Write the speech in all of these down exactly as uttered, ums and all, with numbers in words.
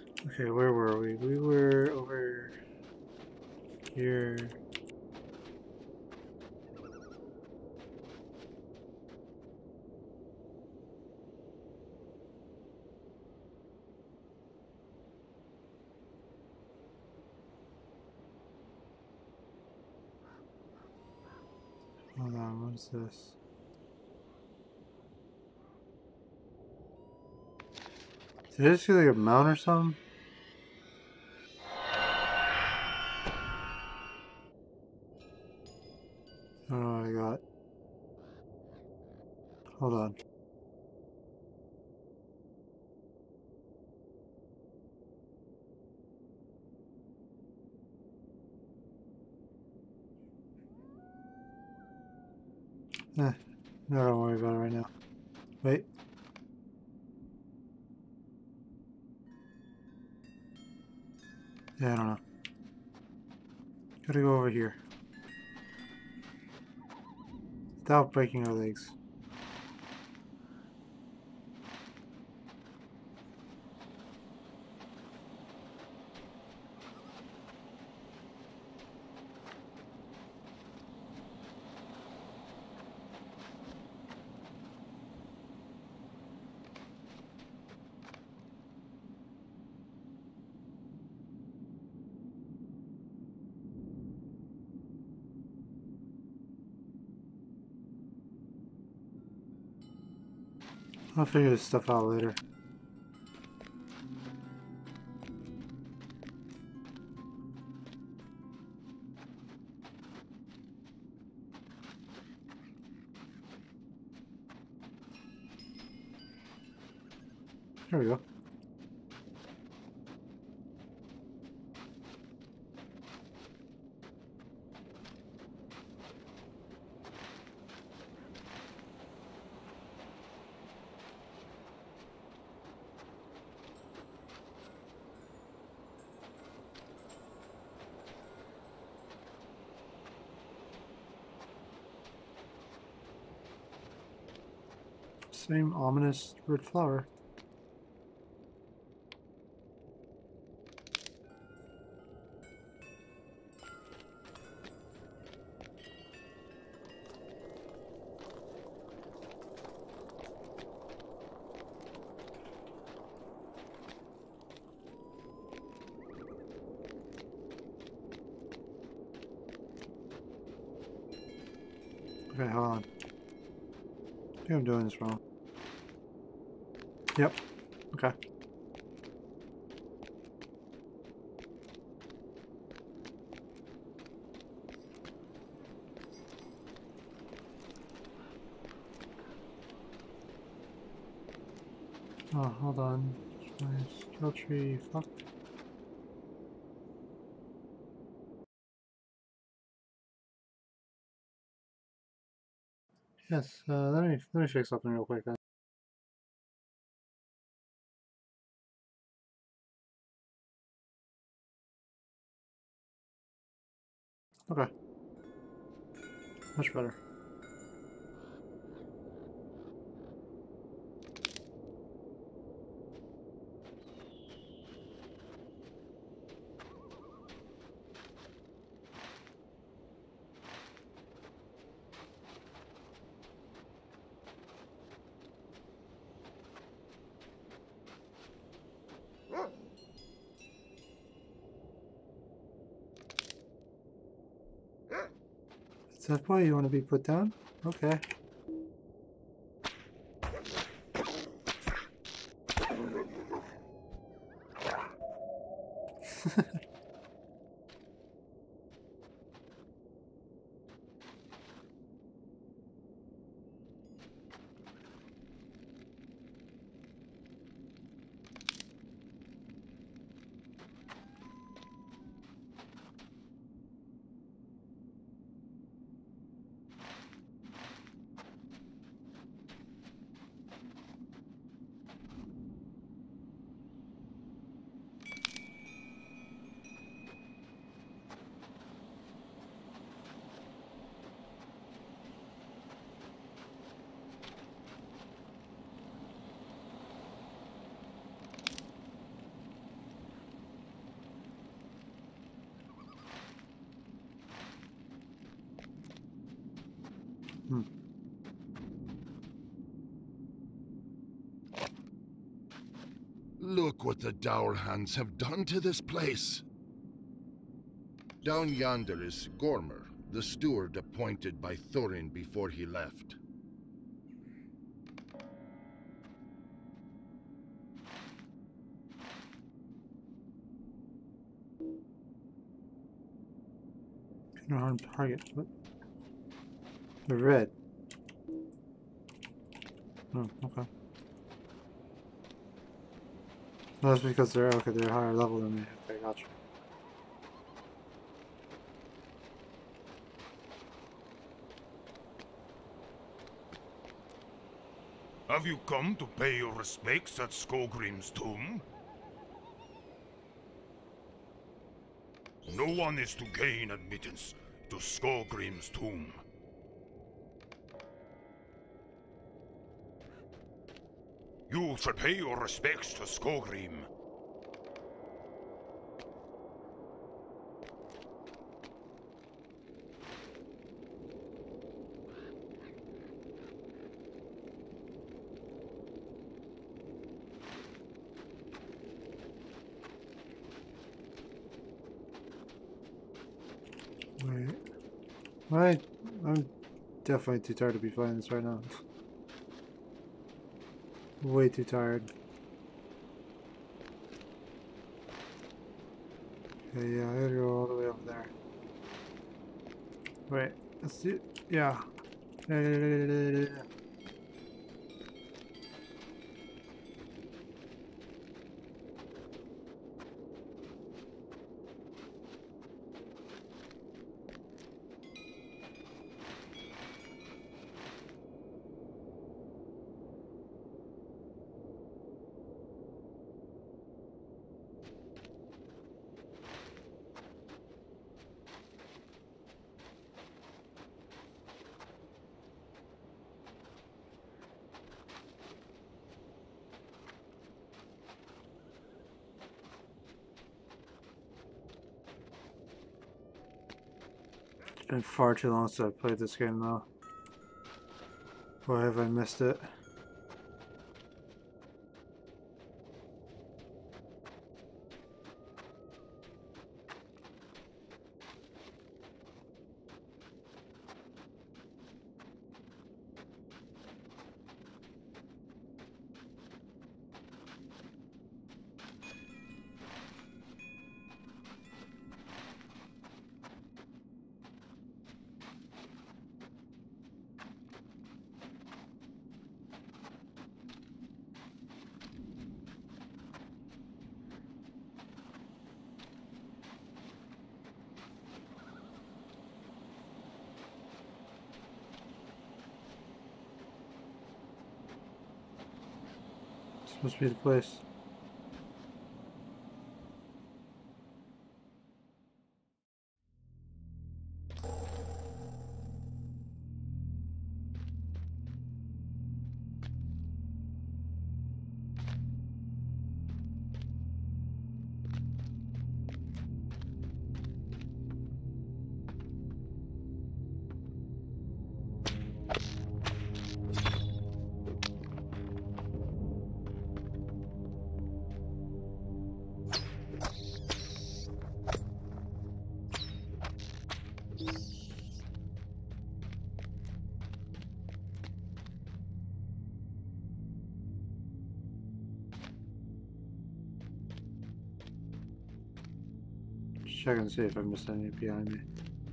Okay, where were we? We were over here. Hold on, what is this? Did I just see like a mount or something? I don't know what I got. Hold on. Eh, no, don't worry about it right now. Wait. Yeah, I don't know. Gotta go over here. Without breaking our legs. I'll figure this stuff out later. There we go. Same ominous red flower. Okay, hold on. I think I'm doing this wrong. Yep. Okay. Oh, hold on. My skill tree fucked. Yes, uh, let me let me fix something real quick then. Okay. Much better. Is that why you want to be put down? Okay. Look what the Dour Hands have done to this place. Down yonder is Gormer, the steward appointed by Thorin before he left. Unarmed target. What? They're red. Oh, okay. No, that's because they're okay. They're higher level than me. Okay, gotcha. Have you come to pay your respects at Skogrim's tomb? No one is to gain admittance to Skogrim's tomb. You shall pay your respects to Skogrim. Wait. Right. I'm definitely too tired to be playing this right now. Way too tired. Okay, yeah, I gotta go all the way over there. Wait, let's do. Yeah. Yeah, yeah, yeah, yeah, yeah, yeah. It's been far too long since I've played this game though. Why have I missed it? This must be the place. Check and see if I missed any behind me.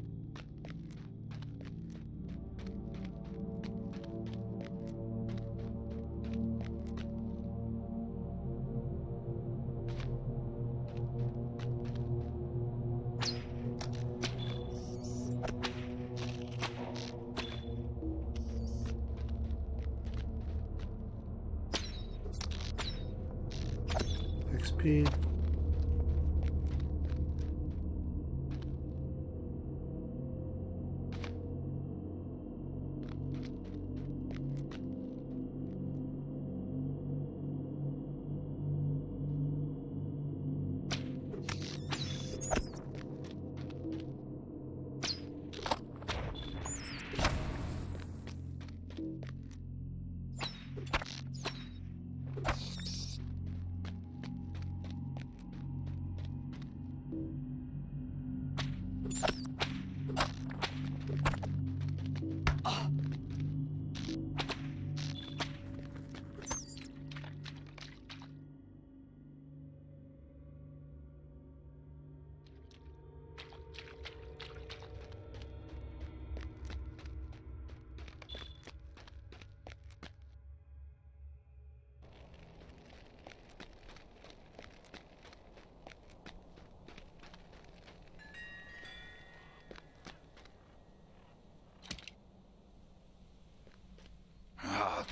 X P.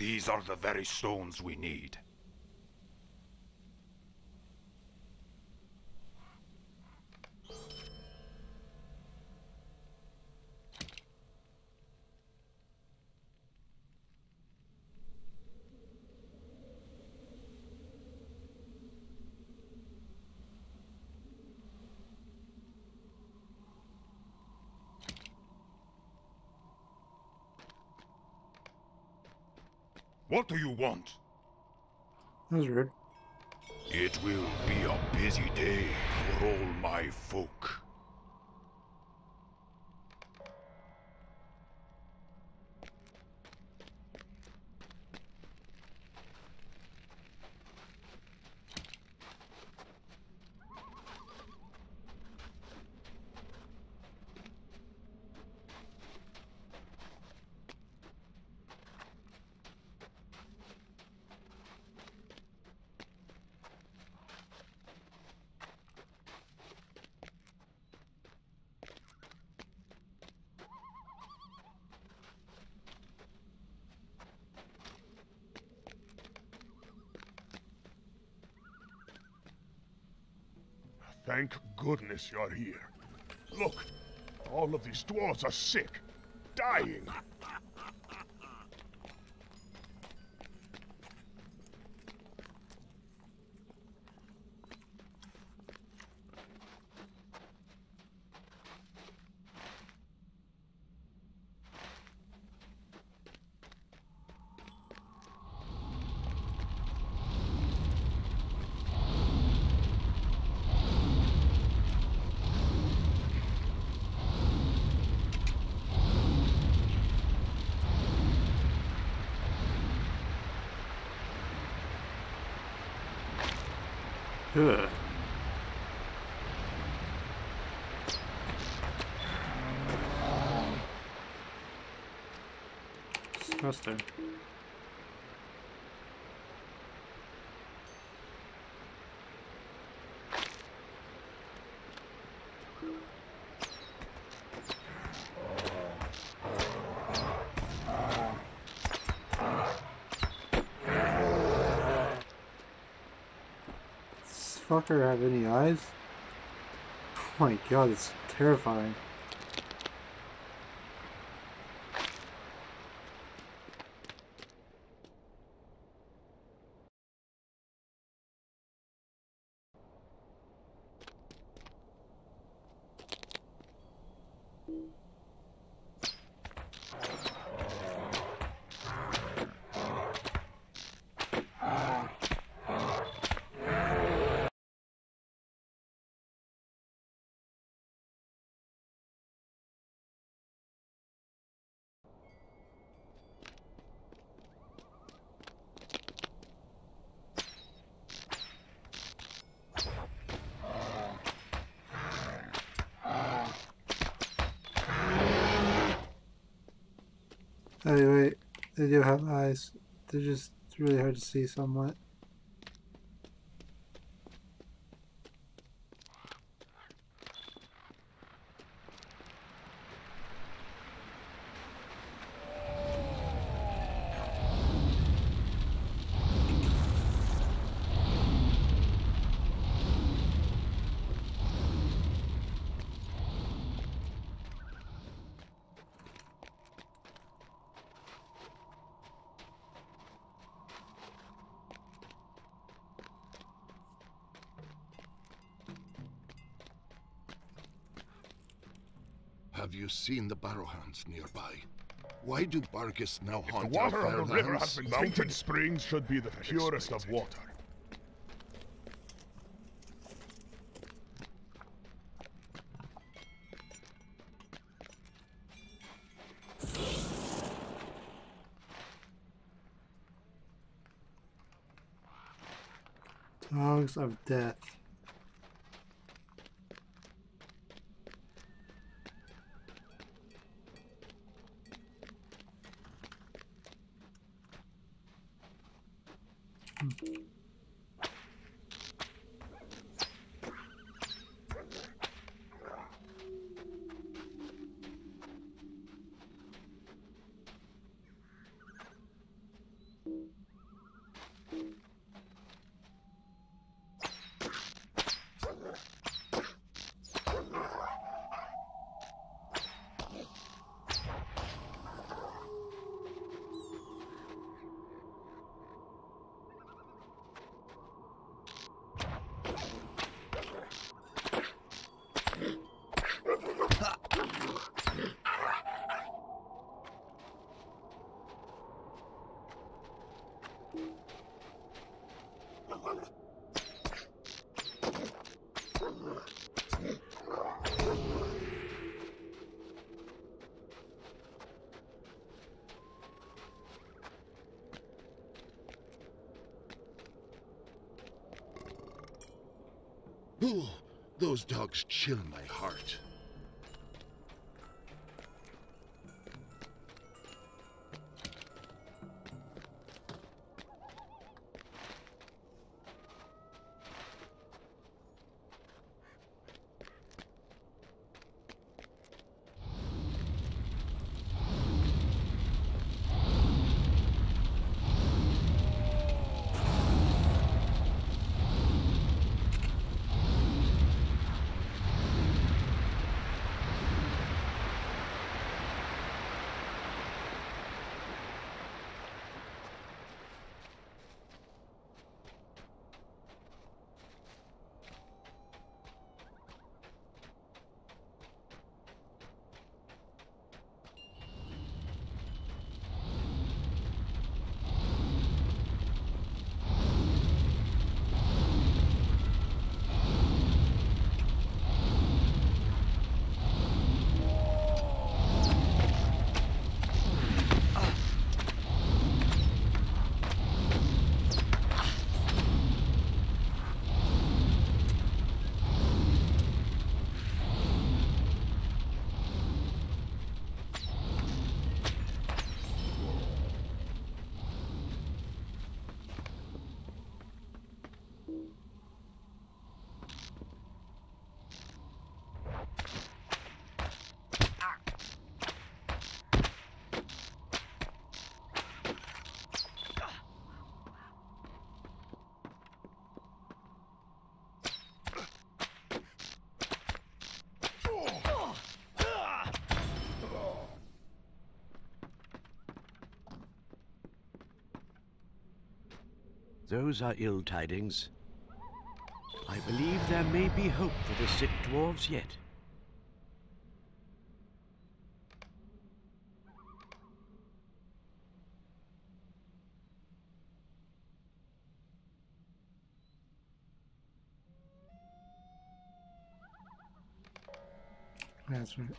These are the very stones we need. What do you want? That was rude. It will be a busy day for all my folk. Thank goodness you're here. Look, all of these dwarves are sick, dying. Ugh. Disgusting. Fucker have any eyes? Oh my god, it's terrifying. Anyway, they do have eyes. They're just really hard to see somewhat. Have you seen the barrowhounds nearby? Why do Bargus now If haunt the water our of the river has fairlands? been mountain springs should be the purest of water. Dogs of death. Ooh, those dogs chill my heart. Those are ill tidings. I believe there may be hope for the sick dwarves yet. That's right.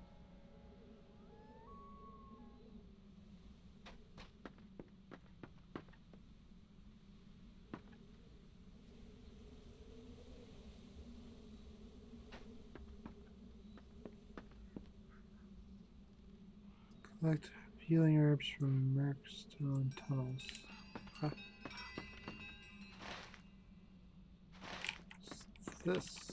Collect healing herbs from Merkstone tunnels. Okay. What's this?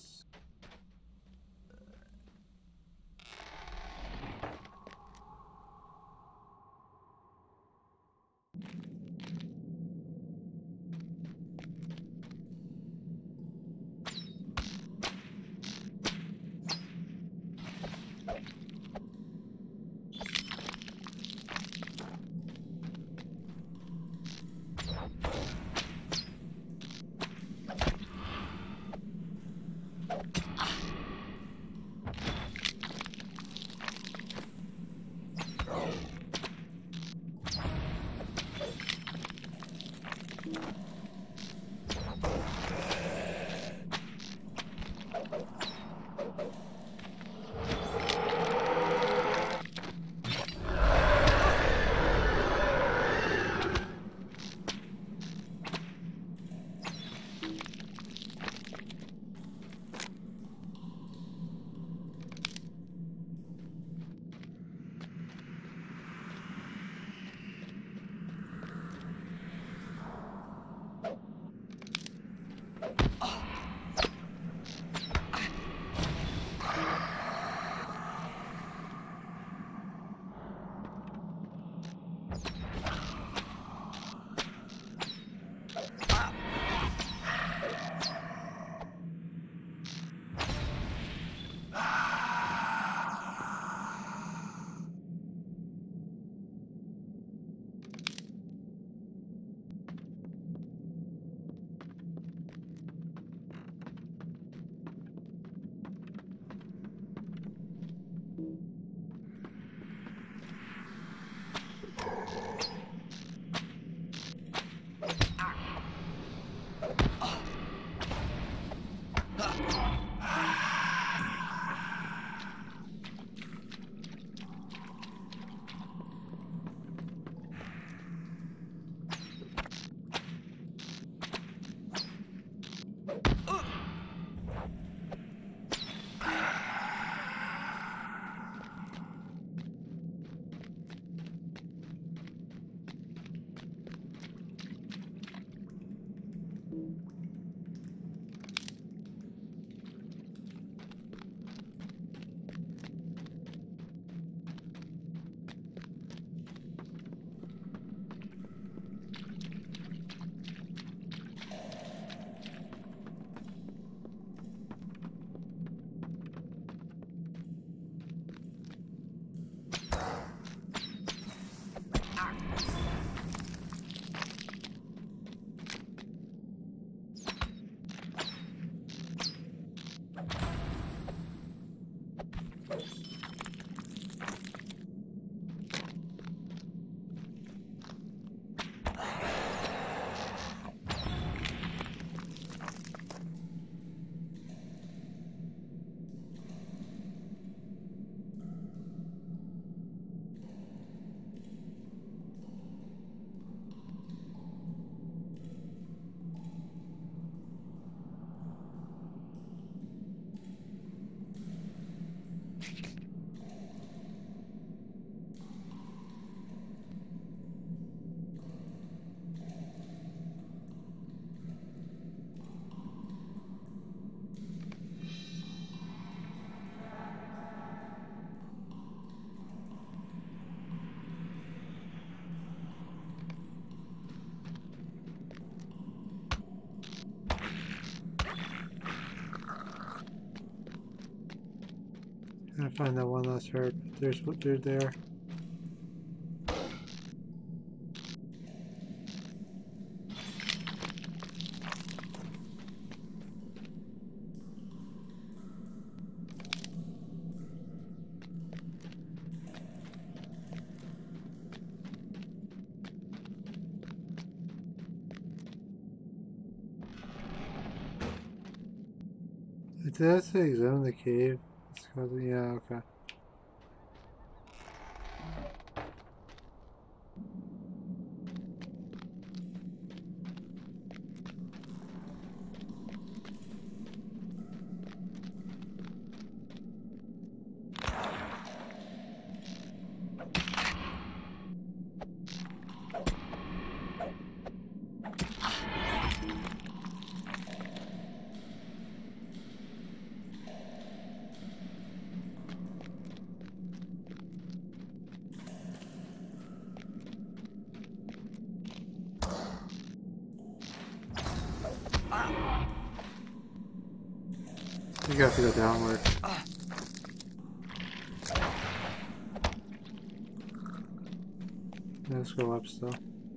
Gotta find that one last herb. There's what they're there. Did I say examine the cave? It's called, yeah, okay. You have to go downward. Let's go up still.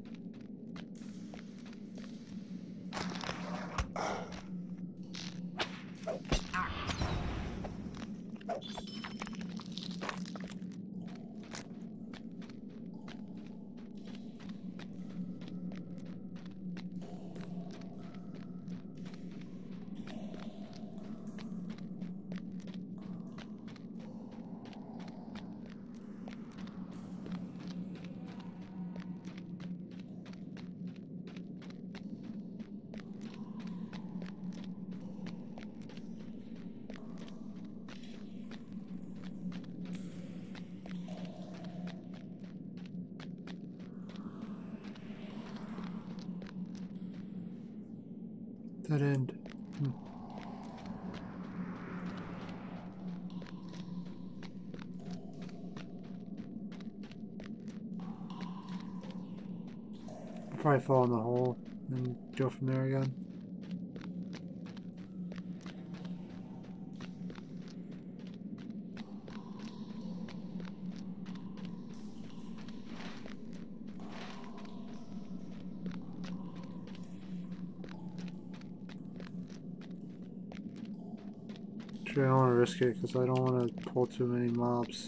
That end. Hmm. I'll probably fall in the hole and go from there again. I don't want to risk it because I don't want to pull too many mobs.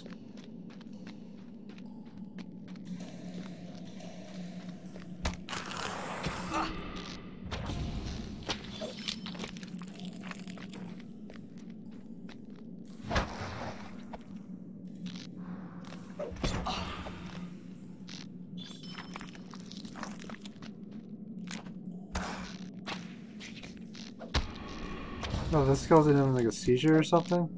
Oh, this skeleton having like a seizure or something?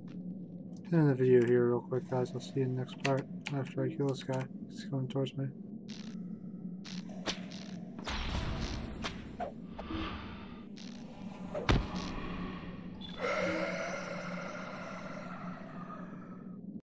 End the video here real quick, guys. I'll see you in the next part after I kill this guy. He's coming towards me.